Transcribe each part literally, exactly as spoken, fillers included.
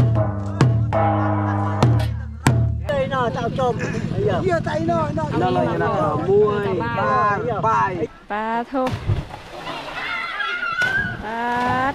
tạo trộm kia tay nó nó nó là nó muôi ba bài ba thô ba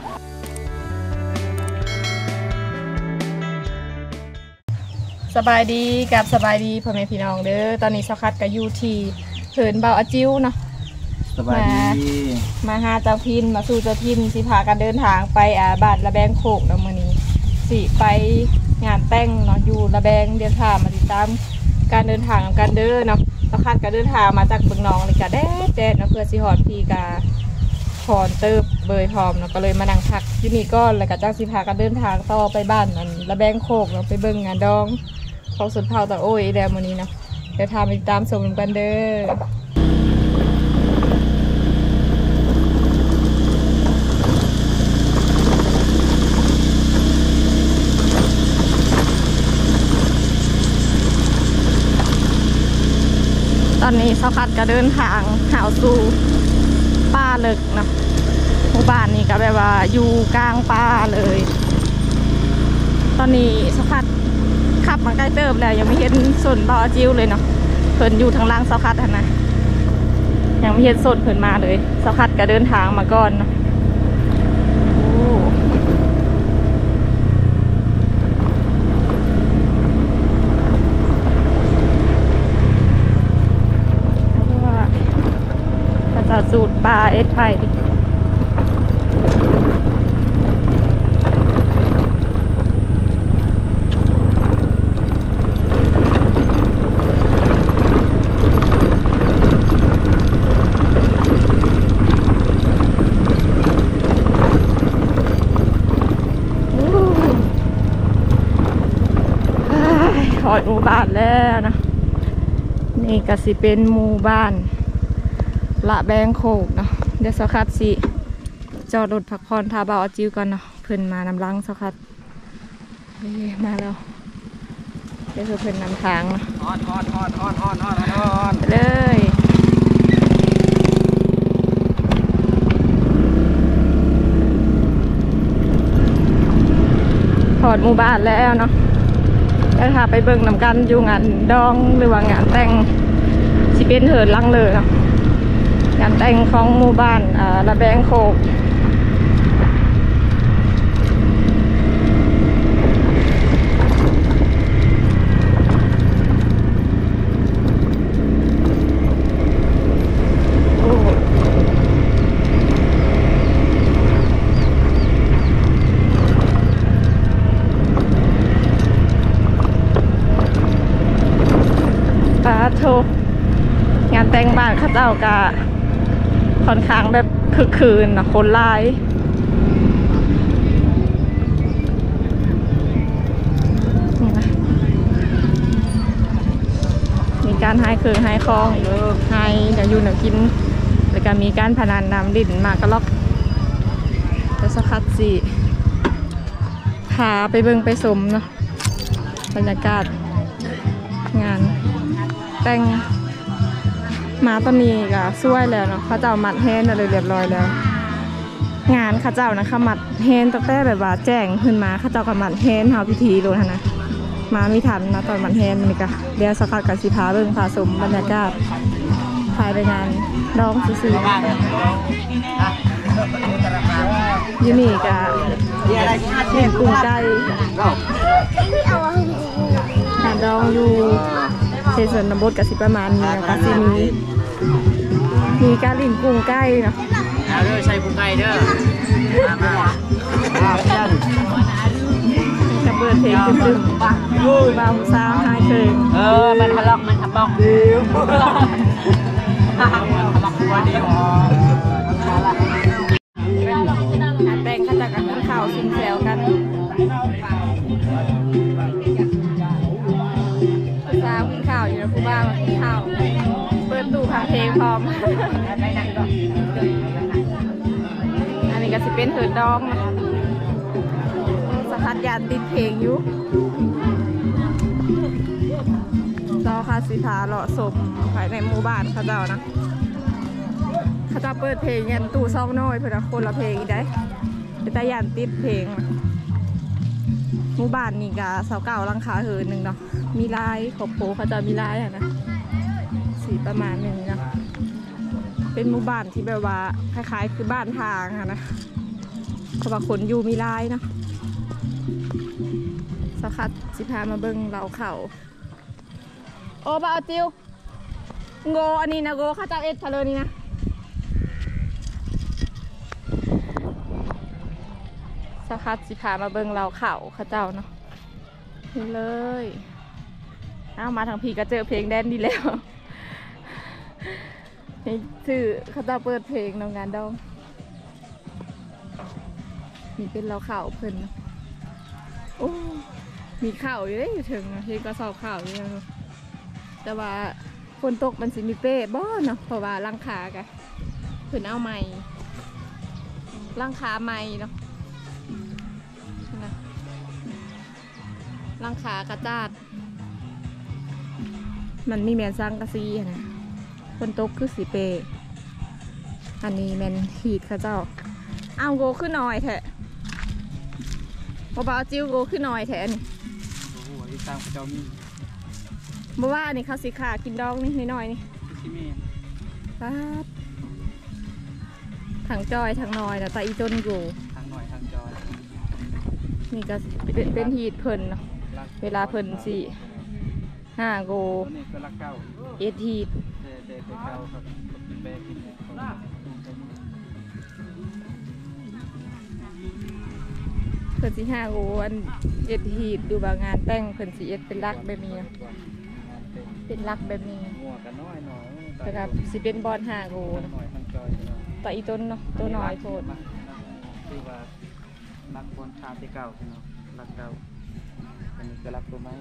สบายดีกับสบายดีพ่อแม่พี่น้องเด้อตอนนี้สคัดกับยูทีเหินเบาอาจิ้วเนาะสบายดีมาหาเจ้าพินมาสู่เจ้าพินสิพากันเดินทางไปอ่าบ้านระแบงโขกเนาะมื้อนี้สิไปงานแต่งเนาะอยู่ระแบงเดินทางมาติดตามการเดินทางกันเด้อเนาะสคัดกับเดินทางมาจากเบืองนองเลยกะแดดแดดเนาะเพื่อสิฮอดพี่กาพรเติบเบยพร้อมเนาะก็เลยมานั่งพักที่นี่ก็แล้วก็จ้างสิพากันเดินทางต่อไปบ้านนั่นระแบงโขกเนาะไปเบิ่งงานดองของสุนเผาตะโอ้ยแดมวันนี้นะเดี๋ยวทำไปตามชมกันเด้อตอนนี้สคัดก็เดินทางหาสู่ป่าเลิกเนาะหมู่บ้านนี้ก็แบบว่าอยู่กลางป่าเลยตอนนี้สคัดขับมาใกล้เติบแล้วยังไม่เห็นส่วนบ่อจิ้วเลยเนาะเพิ่นอยู่ทางล่างเสาคัดนะยังไม่เห็นส่วนเพิ่นมาเลยเสาคัดก็เดินทางมาก่อนเนาะพระเจ้าสูตรปลาเอ็ดไผ่ถอดหมู่บ้านแล้วนะนี่ก็สิเป็นหมู่บ้านละแบงโขกเนาะเดี๋ยวสักคัดสิจอดรถพักผ่อนทาเบาเอาจิ้วกันเนาะเพิ่นมานำลังสักคัดมาแล้วเดี๋ยวเพิ่นนำทางเนาะฮอนฮอนฮอนฮอนฮอนฮอนฮอนไปเลยถอดหมู่บ้านแล้วเนาะแล้วถ้าไปเบิ่งนำกันอยู่งานดองหรือว่างานแต่งสิเป็นเหินลังเลยเนาะงานแต่งของหมู่บ้านอ่าระแบงโขกงานแต่งบ้านข้าเจ้ากะค่อนข้างแบบคึกคืนนะคนหลายมีการให้เครื่องให้คล้องให้เดี๋ยวอยู่หนังกินแล้วก็มีการพนันนำดิ่นมากระลอกจะสักคัดสิพาไปเบิ่งไปสมเนาะบรรยากาศงานแต่งมาตอนนี้ก็ช่วยแล้วเนาะข้าเจ้ามัดแฮนอะไรเรียบร้อยแล้วงานข้าเจ้านะคะมัดแฮนตั้งแต่แบบว่าแจ้งขึ้นมาข้าเจ้าก็มัดแฮนเฮาพิธีเลยนะมาไม่ทันนะตอนมัดแฮนนี่ก็เดี๋ยวสักพักกับสิพาเบิ่งพาสมบรรยากาศภายในงานดองซื่อๆยูนี่ก็เห็นกุ้งไก่งานดองอยู่เชนส่วนน้ำบดกับสิประมาณนี้นะคะสิมีมีการลิ่นกุ้งไก่เนาะเอาเด้อใช้กุ้งไก่เด้อมามาจะเปิดเพลงตึ้งๆบาวซาวไฮเคยเออมันทะเลาะมันทะบอกเดียวทะเลาะตัวเดียวแต่งข้าจากกันข่าวซิงแซวกันซาวกินข้าวอยู่นะผู้บ้ามากินข้าวเปิดตู้ฟังเพลงพร้อมอันนี้ก็สิเป็นเหินดองนะสคัดยานติดเพลงอยู่เจ้าคาสิทาเลาะสมภายในหมู่บ้านข้าเจ้านะข้าเจ้าเปิดเพลงยันตู้ซ่องน้อยเพื่อนคนละเพลงอีกได้เป็นตายันติดเพลงหมู่บ้านนี่กะเสาเก่าหลังคาเหินหนึ่งเนาะมีลายขอบโพเขาจะมีลายอะนะสีประมาณหนึ่งนะเป็นหมู่บ้านที่แบบว่าคล้ายๆคือบ้านทางอะนะเพราะว่าคนอยู่มีลายเนาะสักคัดสิพามาเบิ้งเราเข่าโอ้บ่าวจิวโงอันนี้นะโงข้าเจ้าเอ็ดทะเลนี่นะสักคัดสิพามาเบิ้งเราเข่าข้าเจ้าเนาะนี่เลยเอามาทางพี่ก็เจอเพลงแดนดีแล้วนี่ชื่อข้าเจ้าเปิดเพลงในงานดองนี่เป็นเราเข่าเพิ่นโอ้มีข่าวอยู่ได้อยู่ถึงเฮ้ยก็สอบข่าวอยู่นะแต่ว่าฝนตกมันสิมีเป้บ่เนาะเพราะว่าร่างคากะเพิ่นเอาใหม่ร่างคาใหม่เนาะร่างคากระจาดมันมีแมนสร้างกระซีนะฝนตกคือสีเป้อันนี้แมนหีดค่ะเจ้าเอาโกขึ้นหน่อยแทะบ่บ่าวจิ้วโกขึ้นหน่อยแทะนี่ตามเจ้ามีบ่ว่านี่เขาสิขากินดองนี่น้อยๆนี่ป๊าบถังจอยถังน้อยแต่ตาอีจนอยู่ทางหน่อยทางจอยนี่ก็เป็นเป็นฮีดเพิ่นเนาะเวลาเพิ่นสิห้าโกนี่ก็รักเก่าเอ็ดฮีดเด็ดเด็ดเก่าครับเป็นแบกินเพิ่นสิห้าโกอันเอ็ดฮีดดูบางงานแต่งเพิ่นสิเอ็ดเป็นลักแบบนี้เป็นลักแบบนี้งัวกันน้อยหน่อยแต่ครับสิเป็นบอลห้าโกนะแต่อีต้นเนาะตัวน้อยโพดคือว่ารักบอลชาติเก่าเนาะรักเก่าอันนี้ก็รักตัวไม้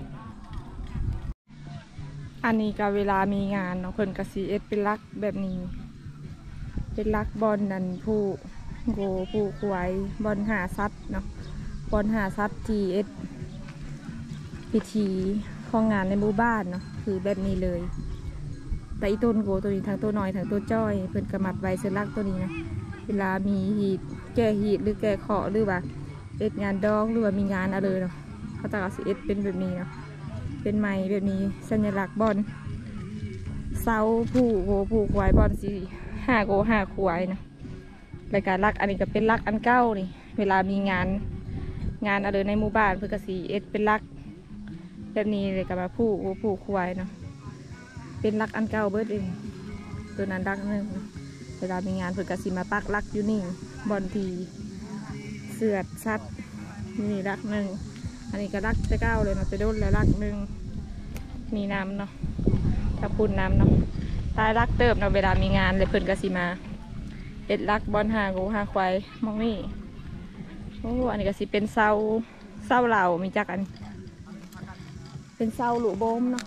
อันนี้ก็เวลามีงานเนาะเพิ่นก็สิเอ็ดเป็นลักแบบนี้เป็นลักบอลนั่นผู้โกผู้ควายบอลหาซัดเนาะบอลหาซัดจีเอสพิธีของงานในหมู่บ้านเนาะคือแบบนี้เลยแต่อีต้นโกตัวนี้ทั้งตัวน้อยทั้งตัวจ้อยเพิ่นกระมัดไว้เสลักตัวนี้นะเวลามีหีดแก่หีดหรือแก่ขอหรือว่าเอ็ดงานดองหรือว่ามีงานอะไรเนาะเขาจะเอาสิเอ็ดเป็นแบบนี้เนาะเป็นไม้แบบนี้สัญลักษณ์บอลเสาผู้โกผู้ควายบอลสีห้าโกห้าควายนะรายการลักอันนี้ก็เป็นลักอันเก้านี่เวลามีงานงานอะไรในหมู่บ้านเพื่อกสีเอ็ดเป็นลักแบบนี้เลยกับมาผู้ผู้ควายเนาะเป็นลักอันเก้าเบิร์ดเองตัวนั้นลักนึงเวลามีงานเพื่อกสีมาปักลักอยู่นี่บอลทีเสือดชัดนี่ลักหนึ่งอันนี้ก็ลักจะเก้าเลยเนาะจะโดนแล้วลักหนึ่งมีน้ำเนาะถ้าพูนน้ำเนาะตายลักเติบเนาะเวลามีงานเลยเพื่อนกสีมาเอ็ดลักบอลหาโกหาควายมองนี่โอ้อันนี้ก็สิเป็นเสาเสาเหล่ามีจักอันเป็นเสาหลุโบมเนาะ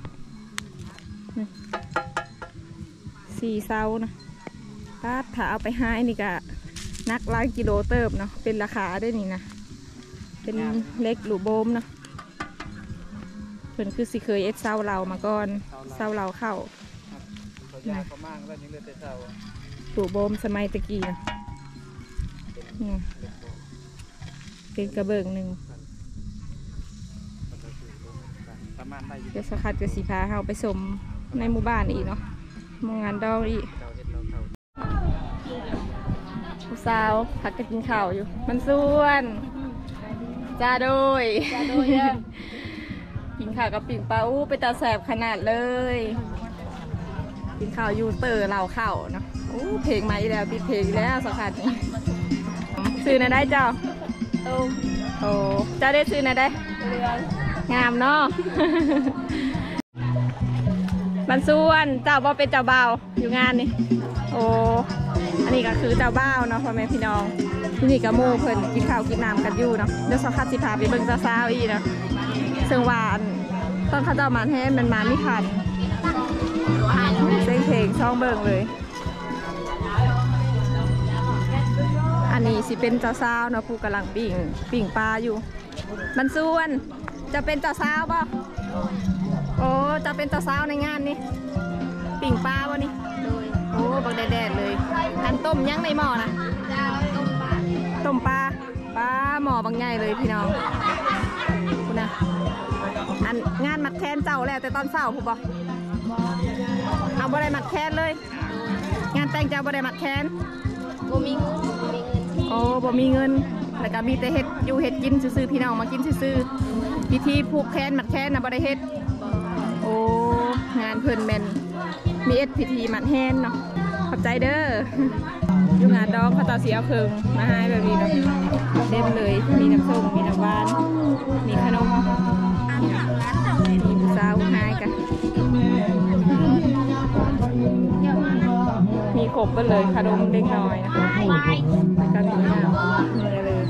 สี่เสานะถ้าถ้าเอาไปหาอันนี้ก็นักล้างกิโลเติบเนาะเป็นราคาด้วยนี่นะเป็นเล็กหลุโบมเนาะเพิ่นคือสิเคยเอ็ดเสาเหล่ามาก่อนเสาเหล่าเข้าหลุโบมสมัยตะกี้นะเป็นกระเบื้องหนึ่งเดี๋ยวสักคัดจะสีพาเราไปชมในหมู่บ้านอีกเนาะมองงานดองอีกผู้สาวพักกันกินข้าวอยู่มันส่วนจ้าโดยกินข้าวกับปิ่งปลาอู้ไปตาแสบขนาดเลยกินข้าวอยู่เตอร์เราข้าวเนาะอู้เพลงมาอีแล้วติดเพลงแล้วสักคัดซื้อนะได้เจ้าโอ้โอ้เจ้าได้ซื้อนะได้งามเนาะบรรส่วนเจ้าบ่เป็นเจ้าบ่าวอยู่งานนี่โอ้อันนี้ก็คือเจ้าบ่าวเนาะพ่อแม่พี่น้องที่นี่กับโม่เพิ่นกินข้าวกินน้ำกันอยู่เนาะเดี๋ยวสักพักสิพาไปเบิ่งสาวๆอีกเนาะซึ่งวานตอนเขาเจ้ามาแท้มันมาไม่ทันเสียงเพลงช่องเบิ่งเลยอันนี้สิเป็นเจ้าสาวเนาะผู้กำลังปิ่งปิ่งปลาอยู่บรรส่วนจะเป็นเจ้าสาวป่ะโอ้จะเป็นเจ้าสาวในงานนี่ปิ่งปลาป่ะนี่โอ้บักแดดๆเลยอันต้มยังในหม้อนะต้มปลาปลาหม้อบางใหญ่เลยพี่น้องแต่ตอนเช้าผู้บ่เอาบ่ได้มัดแขนเลย งานแต่งจะบ่ได้มัดแขนบ่มีเงินบ่มีเงินที่โอ้บ่มีเงินแล้วก็มีแต่เฮ็ดอยู่เฮ็ดกินซื่อๆพี่น้องมากินซื่อๆพิธีผูกแขนมัดแขนน่ะบ่ได้เฮ็ดโอ้งานเพิ่นแม่นมีเอ็ดพิธีมัดแฮนเนาะขอบใจเด้ออยู่งานดองเขาต่อเสียเคิงมาให้แบบนี้เนาะเต็มเลยมีน้ำส้มมีน้ำหวานมีขนมมีผู้สาวหายกันมีครบไปเลยขนมเด็กน้อยนะคะแล้วก็มีน้ำมีอะไรเลย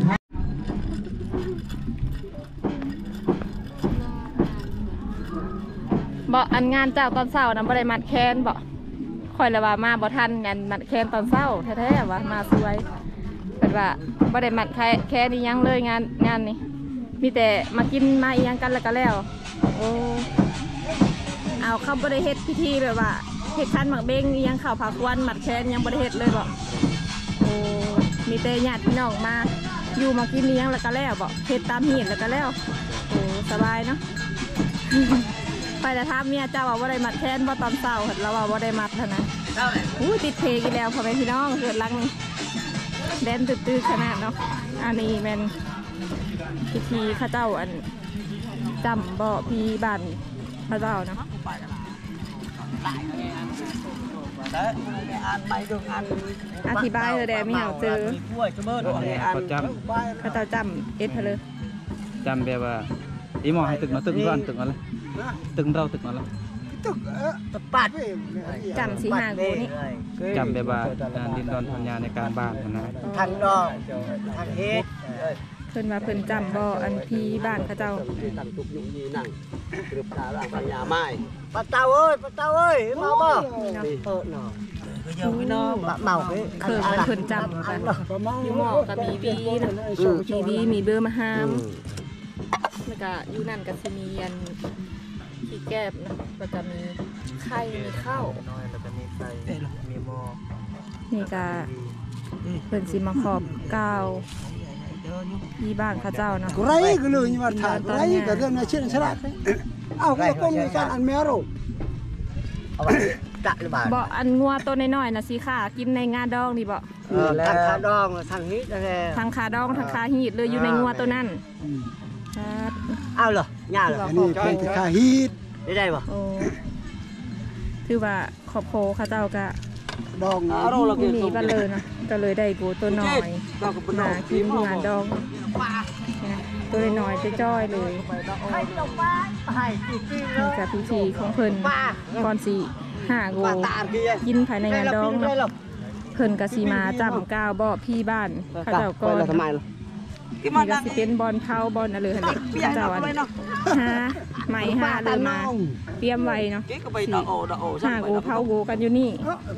บอกอันงานเจ้าตอนเช้านะบ่ได้มัดแขนบอกคอยเลยว่ามาบ่ทันงานมัดแขนตอนเช้าแท้ๆว่ามาสวยเป็นว่าบ่ได้มัดแขนนี่ยังเลยงานงานนี้มีแต่มากินมาอีหยังกันแล้วก็แล้วโอ้เอาเข้าบ่ได้เฮ็ดพิธีแบบว่าเฮ็ดคันหมักเบ้งอีหยังข้าวผักวันมัดแขนยังบ่ได้เฮ็ดเลยบอกโอ้มีแต่ญาติพี่น้องมาอยู่มากินอีหยังแล้วก็แล้วบอกเฮ็ดตามหีดแล้วก็แล้วโอ้สบายเนาะ ไปแต่ท้าเมียเจ้าว่าบ่ได้มัดแขนบ่ตอนเช้าเราว่าบ่ได้มัดเท่านั้นอู้ติดเพลกันแล้วพ่อแม่พี่น้องเกิดรังแดนตื้อๆขนาดเนาะอันนี้แม่นพิธีข้าเจ้าอันจำบ่พี่บ้านข้าเจ้าเนาะอธิบายเลยแดไม่เอาเจอประจข้าเจ้าจำเอ็ดเลยำจำแบบว่าอีหมอให้ตึกมาตึกร้อนตึกมาแล้วตึกเราตึกมาแล้วตึกตะปัดจำสีหางกูนี่จำแบบว่าดินดอนพันยาในการบ้านนะทางดอกทางเฮ็ดเพิ่นว่าเพิ่นจำบ่อันพี่บ้านข้าเจ้าตั้งทุกยุคยีนั่งกรึบตาล่างปัญญาไม้ปะเต้าเอ้ยปะเต้าเอ้ยเมาบ่เออเนาะก็ยอมพี่น้องเมาเอ้ยคือมันเพิ่นจำกันอยู่หม้อกับมีบีนะมีบีมีเบอร์มาห้ามแล้วก็อยู่นั่นก็สิมีอันขี้แก้บนะก็จะมีไข่มีข้าวน้อยแล้วก็มีไฟมีหม้อนี่ก็เพิ่นสิมาขอบกล่าวที่บ้านข้าเจ้าเนาะไรก็เลยนี่ว่าถ่ายไรก็เรื่องในเช่นฉลาดเอาก็ต้องมีการอันแมวเอาไว้จะหรือเปล่าบ่อันงัวตัวน้อยๆน่ะสิค่ะกินในงาดองนี่บ่เออทางขาดองทางนี้แท้ทางขาดองทางขาหีดเลยอยู่ในงัวตัวนั้นครับเอาเหรอง่ายเหรออันนี้เป็นขาฮีดได้ได้บ่โอ้ถือว่าขอบโพข้าเจ้าก็ดองที่หนีกันเลยนะก็เลยได้กูตัวน้อยมากินงานดองนะตัวน้อยๆจ้อยๆเลยนี่กับพิธีของเพิ่นก่อนสีห้าโกกินภายในงานดองเนาะเพิ่นกะสีมาจำก้าวบ่อพี่บ้านข้าเจ้าก่อนนี่ก็สิเป็นบอลเผาบอลอะไรหั่นข้าเจ้าอันฮะใหม่ห้าเลยมาเตรียมไว้เนาะห้าโกเผาโกกันอยู่นี่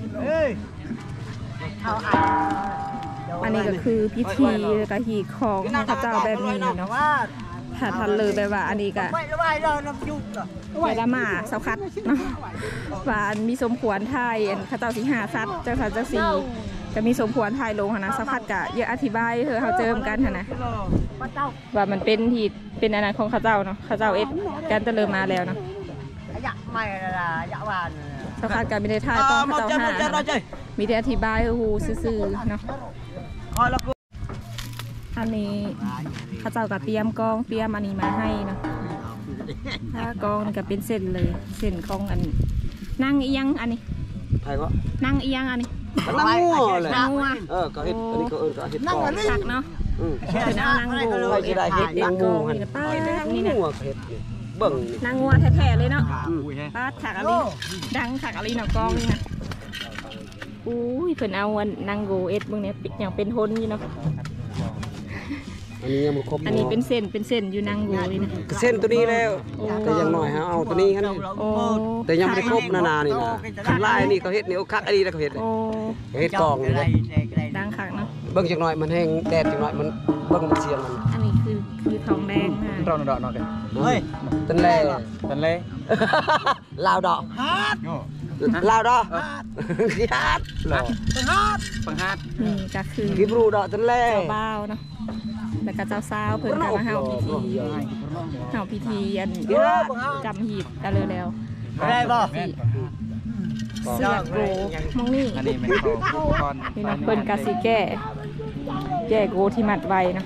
อันนี้ก็คือพิธีกะหีของพระเจ้าแบบนี้เนาะถ้าทันเลยแบบว่าอันนี้ก็ไว้ละหมาเสาคัดเนาะว่าอันมีสมควรไทยอันข้าเจ้าสีหาซัดเจ้าค่ะเจ้าสีจะมีสมควรไทยลงนะเสาคัดกะเยอะอธิบายเธอเขาเจิมกันนะว่ามันเป็นที่เป็นอันนั้นของข้าเจ้าเนาะข้าเจ้าเอ็ดการเจริญมาแล้วเนาะอยากไม่ละอยากวานเสาคัดกะไม่ได้ทายตอนข้าเจ้าหามีแต่อธิบายฮูซื่อๆเนาะอันนี้ข้าเจ้าก็เตรียมกองเตรียมอันนี้มาให้เนาะถ้ากองนี่ก็เป็นเส้นเลยเส้นกองอันนั่งอียังอันนี้ใครก็นั่งอียังอันนี้นั่งงัวเลยนั่งงัวเออก็เฮ็ดอันนี้ก็เออก็เฮ็ดกองตักเนาะอือเป็นเอานั่งโง่ใครจะได้เฮ็ดเอ็นั่ดงกงูองหั่นนี่นะป้านี่นี่นะนะงัวเฮ็ดเบิ่งนี่นั่งงัวแท้ๆเลยเนาะป้าถักอะไรดังถักอะไรเนาะกองนี่นะอุ้ยเพิ่นเอาอันนั่งโกเอ็ดเบิ่งเนี่ยอย่างเป็นทนอยู่เนาะอันนี้ยังบ่ครบอันนี้เป็นเส้นเป็นเส้นอยู่นั่งโกนี่นะเส้นตัวนี้แล้วแต่ยังหน่อยฮะเอาตัวนี้ฮะโอ้แต่ยังไม่ได้ครบนานานี่นะคันลายนี่เขาเฮ็ดนี่เอาคักอันนี้แล้วเขาเฮ็ดเลยโอ้เฮ็ดกองนี่เลยดังคักเนาะเบิ่งจักหน่อยมันแห้งแดดจักหน่อยมันเบิ่งมันเสียงมันอันนี้คือคือทองแดงค่ะเราเดาะเนาะเด้อเฮ้ยตันแลตันเลยลาวดอกฮาดลาวดอกสิฮาดหรอฮาดปังฮาดนี่ก็คือกิบรูดอกตันแลเจ้าบ่าวเนาะแล้วก็เจ้าสาวเพิ่นก็มาเฮาพิธีเฮาพิธีอันจำหีบกันเลยแล้วได้บ่เสื้อโกมองนี่อันนี้เป็นของผู้คนนี่เนาะเพิ่นก็สิแก้แก้โกที่มัดไว้เนาะ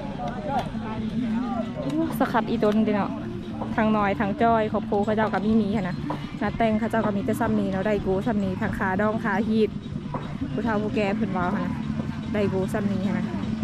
สคัดอีต้นเด้เนาะทางน้อยทางจ้อยครอบครัวเขาเจ้ากับมีมีค่ะนะนาแต่งเขาเจ้าก็มีแต่ซ้ำนี้เนาะได้โกซ้ำนี้ทางขาดองขาหีดผู้เฒ่าผู้แก่เพิ่นว่าค่ะนะได้โกซ้ำนี้ค่ะนะ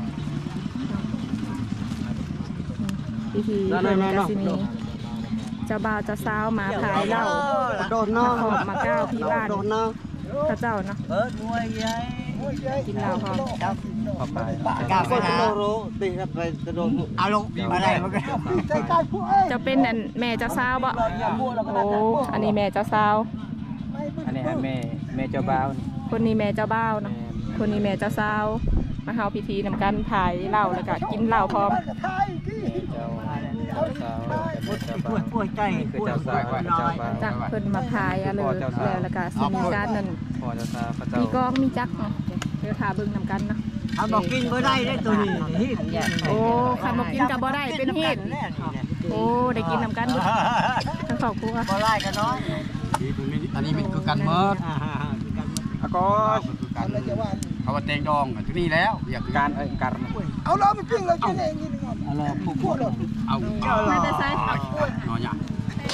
พิธีเพิ่นก็สิมีเจ้าบ่าวเจ้าสาวมาพายเหล้าโดนน้องมาขอบมาก้าวพี่บ้านโดนน้องพระเจ้าเนาะเปิดมวยใหญ่กินเหล้าพร้อมขอบไปกาแฟโดรู้ตีกันไปกระโดดเอาลงอะไรมันก็ใจกายผู้เอ้ยจะเป็นอันแม่เจ้าสาวบ่โอ้อันนี้แม่เจ้าสาวอันนี้ฮะแม่แม่เจ้าบ่าวนี่คนนี้แม่เจ้าบ่าวเนาะคนนี้แม่เจ้าสาวมาเฮาพิธีนำกันถ่ายเหล้าแล้วก็กินเหล้าพร้อมเจ้าเจ้าสาวเจ้าบ่าวป่วยใจนี่คือเจ้าสาวเจ้าบ่าวจักเพิ่นมาพายอะไรแล้วแล้วก็สิมีการนั่นพ่อเจ้าสาวพระเจ้ามีกองมีจักเนาะเดี๋ยวถ่าเบิ่งนำกันเนาะทำบอกกินก็ได้ได้ตัวนี้ฮิตโอ้คันบ่กินก็บ่ได้เป็นเฮ็ดโอ้ได้กินนำกันทั้งครอบครัวก็ไล่กันน้อยอันนี้มันคือกันเมิดอะก็คือกันเขาว่าเตงดองกันที่นี่แล้วอยากการเอ้ยการเอาเราไปปิ้งเรากินเองนี่ก่อนอะไรผู้พูดเอามาแต่ไสนอนอย่าง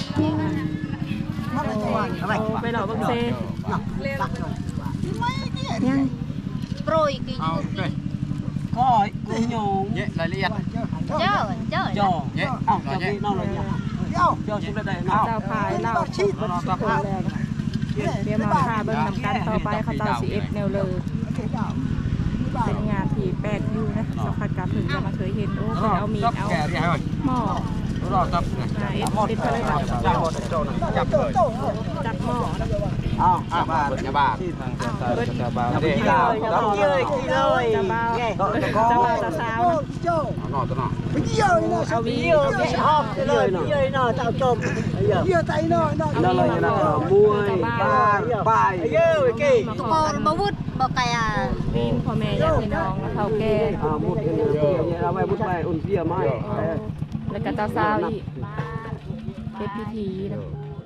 มันจะว่าอะไรโอ้ไปหล่อเบิ่งเซยังโปรยกี่เอาเลยก็กุญยงเยอะรายละเอียดเจ้าเจ้าจ่อเยอะเอ้าต่อจะเยอะมีน้องอะไรเนี่ยเดี๋ยวจ่อชุดได้เนาะเจ้าพายเหล้าชีดมันสุดแล้วเดี๋ยวมาพาเบิ่งนำกันต่อไปเขาเจ้าสิเอ็ดแนวเลยเป็นงานที่แปลกอยู่นะสักพักกะถึงจะมาเคยเห็นโอ้เพิ่นเอามีดเอาแก่ที่ไหนหม้อรอตับมาเอ็ดติดไปเลยแบบจับจับเลยจับหม้ออ้าวอ่ะบ้าจะบ้าที่ทางเจ้าสาวเจ้าบ่าวเด็กเราขี้เลยขี้เลยเจ้าบ่าวเจ้าบ่าวเจ้าสาวนะเจ้าเอาหน่อตัวหน่อไปเยี่ยวนี่นะเอาวีขี้เลยขี้ชอบขี้เลยขี้เลยเนาะเจ้าจมเยอะเยี่ยวใจเนาะเนาะนั่นเลยนะมวยบายบายเยอะกี่ตุกอนบ่วุฒบ่ไกอ่ะวีนพ่อแม่ญาติพี่น้องแล้วเฒ่าแก่อ่ามุดกันเยอะๆเราไม่มุดไปอุ่นเบี้ยไม่แล้วก็เจ้าสาวอีกเป็นพิธีนะ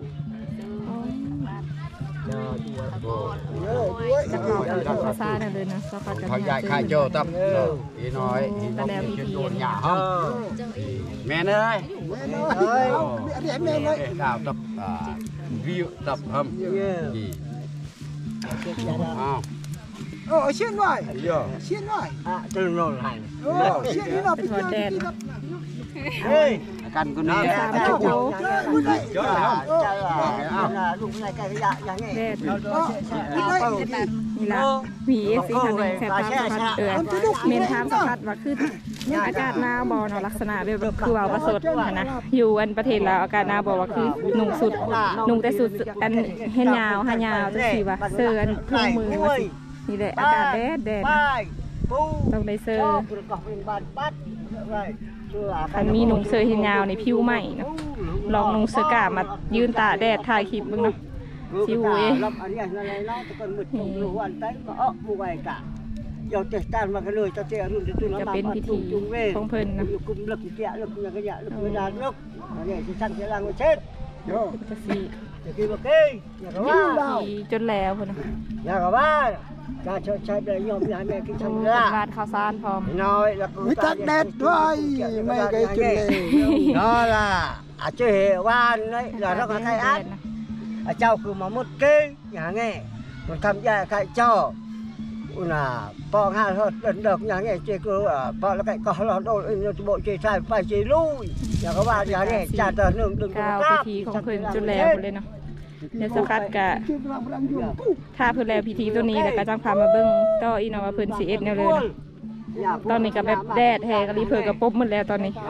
จะเข้ากับภาษาเนี่ยเลยนะสักพักกันเขาใหญ่ขายโจ้ตับอีน้อยอีน้อยจะโดนหยาห้องแม่เอ้ยเฮ้ยอันนี้แม่เลยดาวตับอ่าวิวตับห้องดีอ้าวโอ้เชี่ยนไว้เยอะเชี่ยนไว้อ่ะตึงโน่นไหนโอ้เชี่ยนนี่เนาะไปเยี่ยวนี่นะเฮ้ยกันคนนี้สามโจเยอะใจอ่ะลูกไงแกก็อย่างนี้แดดนี่ได้นี่ละมีเอฟซีทางนึงแสบตาสัมผัสเออเมนทามสัมผัสว่าคืออากาศหนาวบอเนาะลักษณะแบบคือว่าประสดนะอยู่อันประเทศลาวอากาศหนาวบอกว่าคือนุ่งสุดนุ่งแต่สุดอันเห็นยาวหายาวจังซี่ว่าเสื้ออันทุ่งมือว่าสินี่แหละอากาศแดดแดดไปปูต้องได้เสื้อประกอบเป็นบานปัดอะไรคันมีนุ่งเสื้อเห็นยาวในผิวใหม่เนาะลองนุ่งเสื้อกามายืนตาแดดถ่ายคลิปมึงเนาะสิหูเองรับอันนี้อะไรเนาะตะกันมืดตรงรู้อันใต้มาอ้อผู้ไว้กะยาวเตสตานมากันเลยจะเจอรุ่นจะตุ้นจะเป็นพิธีของเพิ่นนะกุมเลิกเกี่ยเลิกยังกะยะเลิกเวลาเลิกอันนี้สิสั่งเสียงว่าเช็ดจะสีจะกินบ่กี้อย่าก็ว่าสีจนแล้วพุ่นนะอย่าก็ว่าจะชดใช้ได้ยอมยาแม่กินเป็นทำละวาดข้าวสารพร้อมน้อยแล้วก็ไม่ตักแดดด้วยไม่ไกลจุดเลย đó là à chơi hệ van đấy là nó có khai ác ở châu cứ mà một cái nhà nghe còn tham gia khai cho là po hai thôi lần được nhà nghe chơi cứ ở po là cái có là đôi bộ chơi sai phải chơi lui nhà có ba nhà nghe cha tờ nương đừng ก้าวพิธีของเพิ่นจนแล้วพุ่นเลยเนาะเดี๋ยวสักพักกะถ้าเพิ่นแล้วพิธีตัวนี้แล้วก็จังพามาเบิ่งต่ออีเนาะว่าเพิ่นสิเอ็ดแนวเลยเนาะตอนนี้ก็แบบแดดแฮกะลีเพิ่นก็ปบหมดแล้วตอนนี้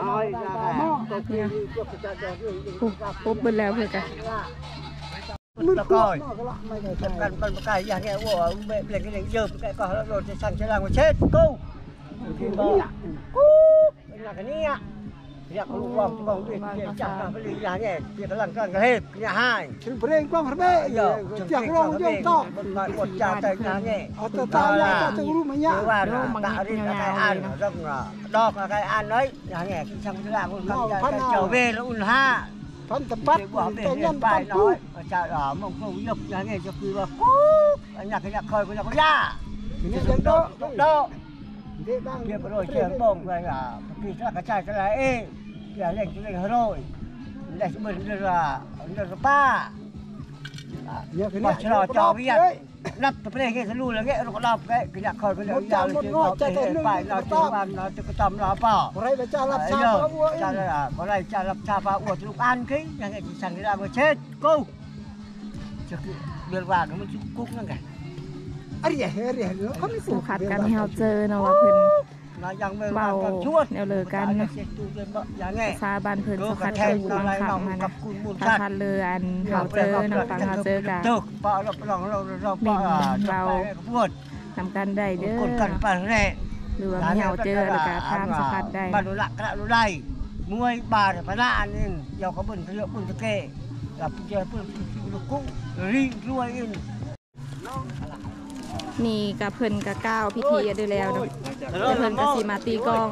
ปบหมดแล้วเพิ่นก็ nó coi cần cần cái nhà nghe của mẹ lên cái này giờ cái có rồi thì sang chơi làm chết cô cô là cái này อยากรู้ว่าบางทีจับกันไปเลยอย่างเงี้ยเกี่ยวกับหลังกันกระเทศเนี่ยให้ถึงเพลงความพระเบ้จากร้องยกตอกบทบทจ่าใจอย่างเงี้ยเอาแต่ตาแล้วจะรู้ไหมเนี่ยว่าตาดินอะไรอันต้องดอกอะไรอันน้อยอย่างเงี้ยช่างร่างคนขับใจเจ้าเวรอุ่นห้าพันตะปัดบอกเป็นแต่เรื่ยัองนไปปัดน้ปุ๊อบ ยจ่าหล่อมงคลยกอย่างเงี้ยจะคือว่าปุ๊บอันนี้ก็อยากคอยก็อยากย่านี่จะยังโดโดโดเด็กดังเกี่ยวกับโรยเชื่อมบ่งไปอ่ะพี่สักกระจายอะไรเองอย่าเล่นเล่นโรยได้สมบูรณ์เรือเรือป้าเนี่ยคือมาเนี่ยชะลอจอวิญญาณนับตัวเพลงแค่สรู้แล้วแค่เราก็รับแค่ขยักคอยไปเลยยาวเลยไปเราจะวันเราจะกระทำเราเปล่าไรไปจ้ารับชาพระวัวจะอะไรก็ไรจะรับชาพระอวดลูกอันขี้ยังไงสั่งที่เราไปเช็ดกูจะคือเดือดว่าก็มันกุ๊กนั่นไงอะไรเฮ้ยเฮ้ยเขาไม่สู่ขัดกันให้เราเจอเนาะว่าเพิ่นยังไม่มาชวดแนวเลยกันเนาะอย่างไงซาบ้านเพิ่นสักคัดเพิ่นบางคำมานะถ้าคัดเลยอันเขาเจอเนาะฟังเขาเจอกันตึกปะเราเราเราเราปะเราพูดทำกันได้เด้อคนกันไปแน่หรือว่ามีเขาเจอแล้วก็ทางสักคัดได้บ้านรู้ละกระรู้ได้มวยบาดพระอันนี้เดี๋ยวเขาบุญเขาเยอะบุญตะเกะกับเจ้าบุญลูกกุ้งรีรวยอินนี่กับเพิ่นกับก้าวพิธีได้แล้วเนาะแต่เพิ่นก็สิมาตีกลอง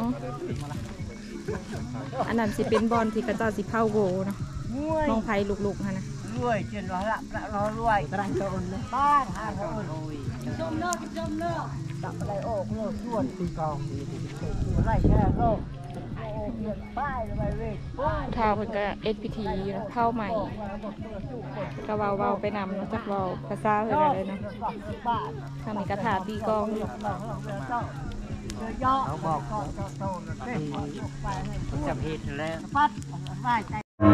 อันนั้นสิเป็นบอลที่กระเจ้าสิเผาโกเนาะมวยน้องไผ่ลูกๆฮะนะรวยเจนรอละพระรอรวยกระไรโซนเลยบ้านหาโซนจมเลิกจมเลิกดับอะไรโอ้โลดส่วนตีกองไรแค่โลกโอ้เปลี่ยนป้ายไปเว้ยท้าวเพิ่นก็เอ็ดพิธีเนาะเผาใหม่ก็เว้าๆไปนำเนาะจักเว้าภาษาเพิ่นอะไรเนาะทำมีกระถาตีกลองอยู่เขาบอกจะผิดแล้วปัดไล่ใจ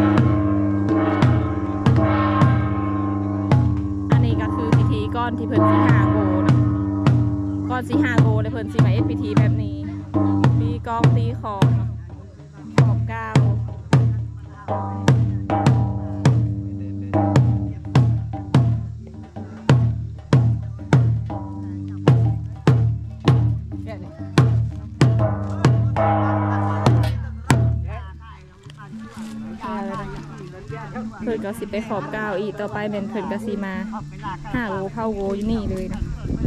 อันนี้ก็คือพิธีก้อนที่เพิ่นสิหาโกเนาะก้อนสิหาโกเลยเพิ่นสิมาเอ็ดพิธีแบบนี้ตีกลองตีของเนาะขอบก้าวเพิ่นก็สิไปขอบก้าวอีกต่อไปเป็นเพิ่นก็สิมาห้าโกเผาโกอยู่นี่เลยนะ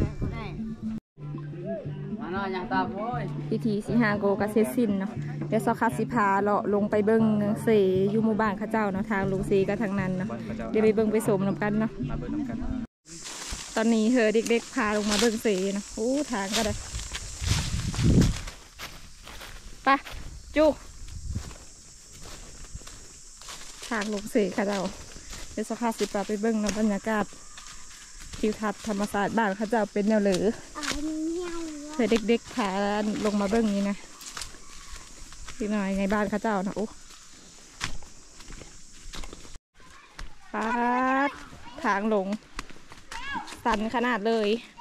มาเนาะยังตาโว้ยพิธีสิหาโกก็เสร็จสิ้นเนาะเดี๋ยวสคัดสิพาเลาะลงไปเบิ่งเสอยู่หมู่บ้านเขาเจ้าเนาะทางลงเสก็ทางนั้นเนาะเดี๋ยวไปเบิ่งไปสมนำกันเนาะมาเบิ่งนำกันตอนนี้เธอเด็กๆพาลงมาเบิ่งเสเนาะโอ้ทางก็ได้ไปจุทางลงเสเขาเจ้าเดี๋ยวสคัดสิพาไปเบิ่งเนาะบรรยากาศทิวทัศน์ธรรมศาสตร์บ้านเขาเจ้าเป็นแนวเหลือเธอเด็กๆพาลงมาเบิ่งนี้นะทีหน่อยในบ้านเขาเจ้านะโอ้ปาดทางลงสันขนาดเลย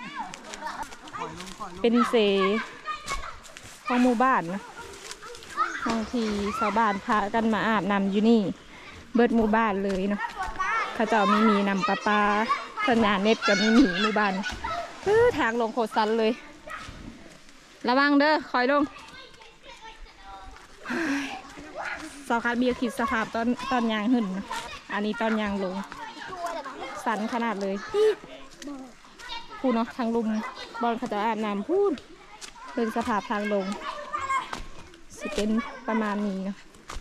เป็นเสของหมู่บ้านนะบางทีชาวบ้านพากันมาอาบน้ำอยู่นี่เบิดหมู่บ้านเลยเนาะเขาเจ้ามีมีนำปลาปลาสัญญาณเน็ตกับมีหมีหมู่บ้านเออทางลงโคตรสันเลยระวังเด้อคอยลงสาวคัดเบียร์คิดสภาพตอนตอนยางหึ่นนะอันนี้ตอนยางลงสันขนาดเลยพูดเนาะทางลุมบอลเขาจะอาบน้ำพูดเป็นสภาพทางลงสิเป็นประมาณนี้เนาะ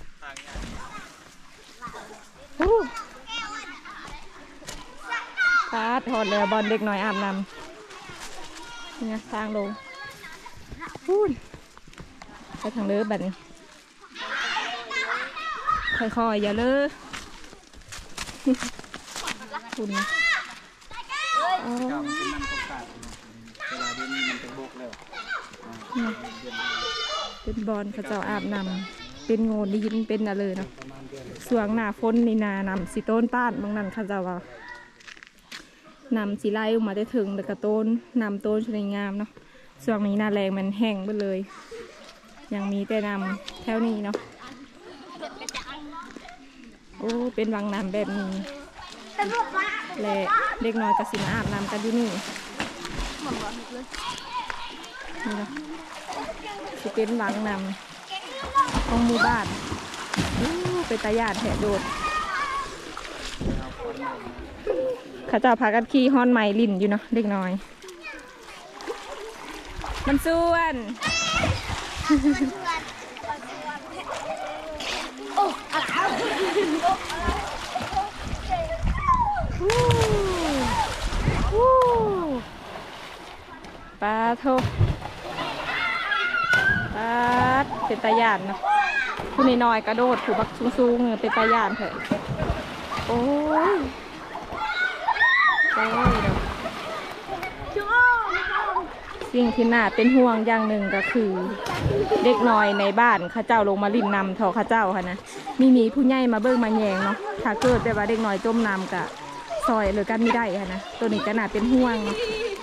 พาดถอดเรือบอลเด็กน้อยอาบน้ำนี่ทางลงพูดไปทางเลือแบบนี้ค่อยๆอย่าเลือคุณนะเจ้ามันเป็นน้ำตกกาดเวลาเดี๋ยวนี้มันเป็นบกแล้วเป็นบอลเขาเจ้าอาบน้ำเป็นโงดินเป็นอะไรเนาะสวงหน้าฝนนี่นานำสีต้นต้านบางนั้นเขาเจ้าว่านำสีไล่ออกมาได้ถึงแต่กระต้นนำต้นสวยงามเนาะส่วงนี้หน้าแรงมันแห้งไปเลยยังมีแต่นำแถวนี้เนาะโอ้เป็นวังน้ำแบบนี้และเด็กน้อยกระสิมาอาบน้ำกันอยู่นี่นี่เนาะจะเป็นวังน้ำของหมู่บ้านเป็นตาญาติแถโดดข้าเจ้าพากันขี่ฮอนไม้ลิ่นอยู่เนาะเด็กน้อยมันส่วนปลาโทปลาเป็นตาญาติเนาะผู้น้อยๆกระโดดผูบักสูงๆเป็นตาญาติเถอะโอ้ยโอ้ยเนาะสิ่งที่น่าเป็นห่วงอย่างหนึ่งก็คือเด็กน้อยในบ้านข้าเจ้าลงมาลิ่นนำทอข้าเจ้าค่ะนะมีมีผู้ใหญ่มาเบิ้งมาแยงเนาะถ้าเกิดแต่ว่าเด็กน้อยจมน้ำกะซอยหรือกันไม่ได้ค่ะนะตัวนี้ก็น่าเป็นห่วงเนาะ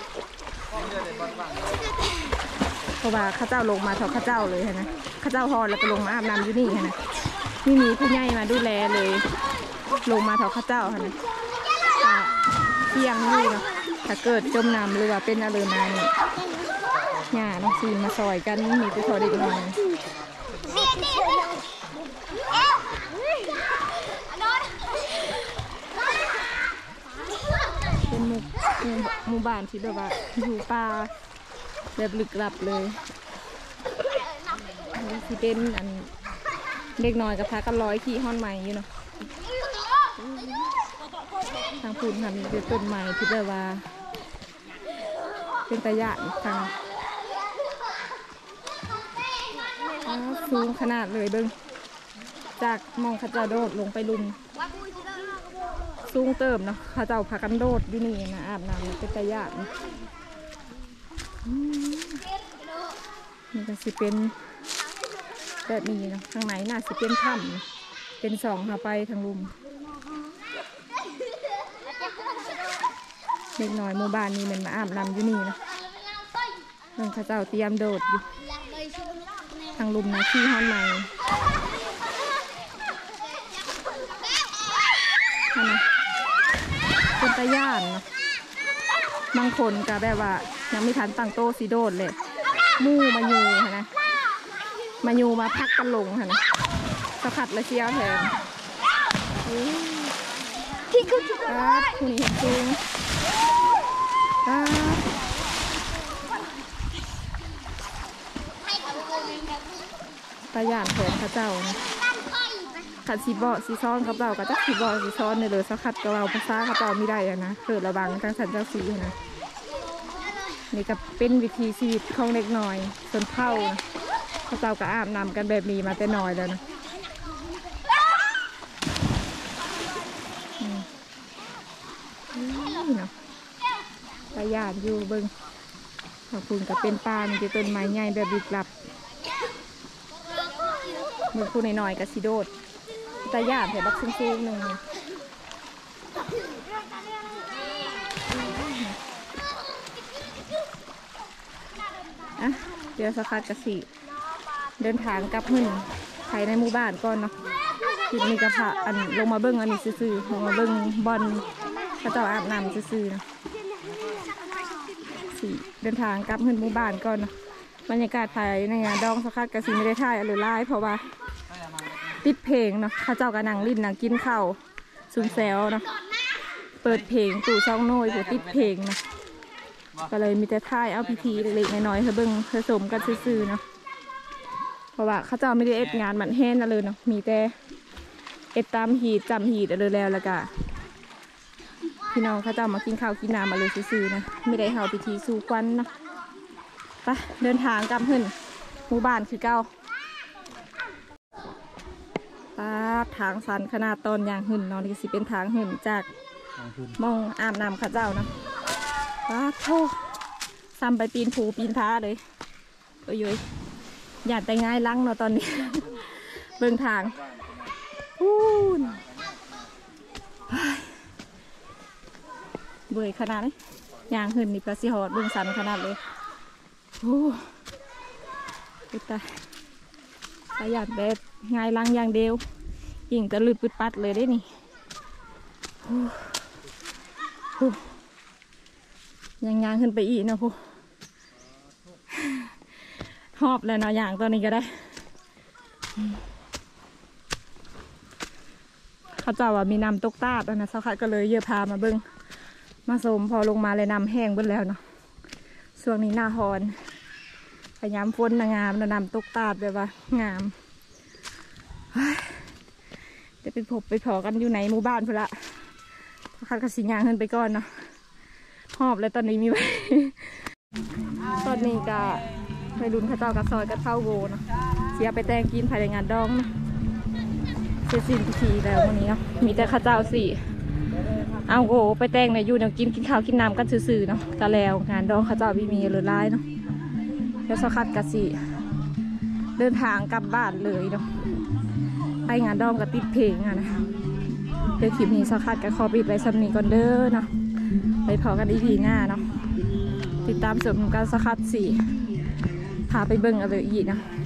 เพราะว่าข้าเจ้าลงมาทอข้าเจ้าเลยค่ะนะข้าเจ้าฮอดแล้วก็ลงมาอาบน้ำอยู่นี่ค่ะนะมีมีผู้ใหญ่มาดูแลเลยลงมาทอข้าเจ้าค่ะนะเที่ยงนี่เนาะถ้าเกิดจมน้ำหรือว่าเป็นอะไรมาเนี่ยหญ้าน้องซีนมาซอยกันมีแต่ทอเด็กน้อยเป็นหมู่หมู่บ้านที่แบบว่าอยู่ป่าแบบลึกลับเลยที่เป็นอันเด็กน้อยกับพากันร้อยขี่ห้อนใหม่อยู่เนาะทางพูนค่ะมีเป็นต้นไม้ที่แบบว่าเป็นตะยะทางสูงขนาดเลยเบิ้งจากมองข้าเจ้าโดดลงไปลุมสูงเติมเนาะข้าเจ้าพากันโดดอยู่นี่นะอาบน้ำเป็นตะยะนี่ก็สิเป็นแบบนี้เนาะข้างในน่าสิเป็นถ้ำเป็นสองหาไปทางลุมเด็กน้อยหมู่บ้านนี้มันมาอาบน้ำอยู่นี่นะเพิ่งข้าเจ้าเตรียมโดดอยู่ทางลุมนะขี้ห้อนใหม่นะเป็นตะย่านเนาะบางคนก็แบบว่ายังไม่ทันตั้งโต๊ะสีโดดเลยมู่มาอยู่ค่ะนะมาอยู่มาพักกันลงค่ะนะสะขัดและเชียวแทนที่คือที่ครับคุณเห็นจริงตาหยานแทนข้าเจ้านะขัดสีบอสีซ้อนข้าเจ้ากับจักสีบอสีซ้อนในเรือสะขัดกับเราภาษาข้าเจ้าไม่ได้นะเกิดระวังทางสันเจ้าสีนะนี่ก็เป็นวิธีชีวิตของเล็กน้อยส่วนเผ่าข้าเจ้าก็อาบน้ำกันแบบนี้มาแต่น้อยแล้วนะเนาะตาหยานอยู่เบิ้งขอบคุณกับเป็นปลามีแต่ต้นไม้ใหญ่แบบลึกลับมือคู่หน่อยๆกับสีโดดตาหยานแถวบักซุ้งๆหนึ่งอ่ะเดี๋ยวสักพักกะสีเดินทางกลับหึ่นภายในหมู่บ้านก่อนเนาะทีนี้กระพะอันลงมาเบิ้งอันนี้ซื่อๆลงมาเบิ้งบอลกระเจ้าอาบน้ำซื่อๆนะสี่เดินทางกลับหึ่นหมู่บ้านก่อนเนาะบรรยากาศภายในงานดองสักพักกะสีไม่ได้ถ่ายหรือไลฟ์เพราะว่าปิดเพลงเนาะข้าเจ้ากระนังลิ้นนังกินข้าวซุ่มแซวเนาะเปิดเพลงตู่ช่องโน้ยผู้ติดเพลงนะก็เลยมีแต่ถ่ายเอาพิธีเล็กๆน้อยๆเธอเบิ้งผสมกันซื่อๆเนาะเพราะว่าข้าเจ้าไม่ได้เอ็ดงานมันแห้งนะเลยเนาะมีแต่เอ็ดตามหีดจำหีดอะไรแล้วแล้วก็พี่น้องข้าเจ้ามากินข้าวกินน้ำมาเลยซื่อๆนะไม่ได้เฮาพิธีสู่ควันนะไปเดินทางกลับหึ่นหมู่บ้านคือเก้าปาทางสันขนาดตอนยางหึ่นนอนที่สิเป็นทางหึ่นจากมองอาบน้ำข้าเจ้านะปาโธ่ซ้ำไปปีนผูปีนท้าเลยโอ้ยอยากแต่ง่ายลังเนาะตอนนี้ เบิ่งทางอู้นเบื่อขนาดนี้ยางหึ่นนี่ปลาซิฮอดเบิ่งสันขนาดเลยโอ้ยตายตายอยากแบบง่ายลังอย่างเดียวยิ่งจะลืดปุดปัดเลยได้นี่ยังยางขึ้นไปอีกนะพูหอบเลยเนาะอย่างตัวนี้ก็ได้เขาเจ้าว่ามีน้ำตกตาดนะสักพักก็เลยเยอะพามาเบิ้งมาสมพอลงมาเลยน้ำแห้งเบิ้แล้วเนาะช่วงนี้หน้าฮอนพยายามฝนงามน้ำตกตาดแบบว่างามจะไปพบไปพอกันอยู่ในหมู่บ้านพุ่นละคัดกระสียางขึ้นไปก่อนเนาะหอบเลยตอนนี้มีไว้ ตอนนี้ก็ไปรุนข้าเจ้ากระซอยกระเท่าโวเนาะเสียไปแต่งกินภายในงานดองเนาะเสร็จสิ้นพิธีแล้ววันนี้เนาะมีแต่ข้าเจ้าสี่เอาโวไปแต่งในอยู่เนาะกินกินข้าวกินน้ำกันซื่อๆเนาะก็แล้วงานดองข้าเจ้าพี่มีเลยร้ายเนาะแล้วสักคัดกระสีเดินทางกลับบ้านเลยเนาะไปงานดองกับติดเพลงอะนะเดี๋ยวคลิปนี้สักคัดกับขอปิดไว้สำนีก่อนเด้อเนาะไปพอกันอีพีหน้าเนาะติดตามชมการสักคัดสี่พาไปเบิ่งอะไรอีกนะ